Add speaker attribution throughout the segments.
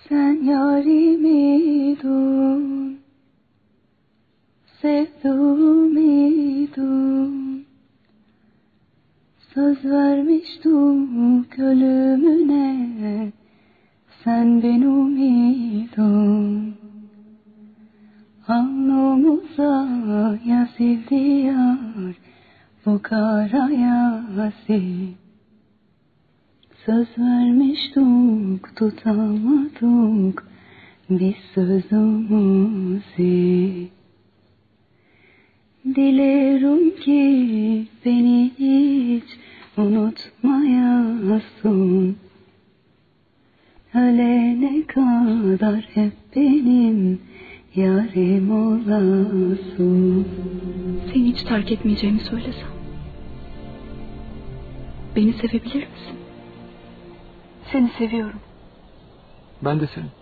Speaker 1: Sen yarimiydin, sevduğumiydin. Söz vermiştik ölümüne, sen benimydin. Alnımıza yazıldı yar, bu kara yazı. Söz vermiştik, tutamadık biz sözümüzü. Dilerim ki beni hiç unutmayasın. Ölene kadar hep benim yarim olasın.
Speaker 2: Seni hiç terk etmeyeceğimi söylesem. Beni sevebilir misin? Seni seviyorum.
Speaker 3: Ben de seni.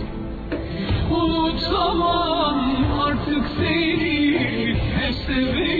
Speaker 4: Unutamam artık seni, hep severim.